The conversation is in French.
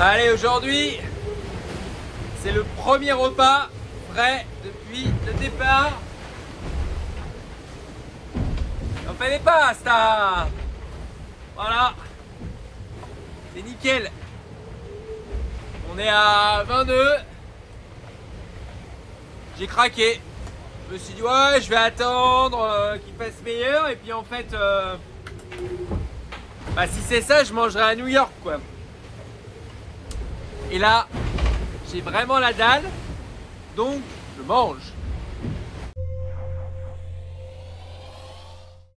Allez, aujourd'hui, c'est le premier repas frais depuis le départ. On fait des pastas. Voilà. C'est nickel. On est à 22. J'ai craqué. Je me suis dit ouais, je vais attendre qu'il fasse meilleur. Et puis en fait, bah, si c'est ça, je mangerai à New York quoi. Et là, j'ai vraiment la dalle. Donc, je mange.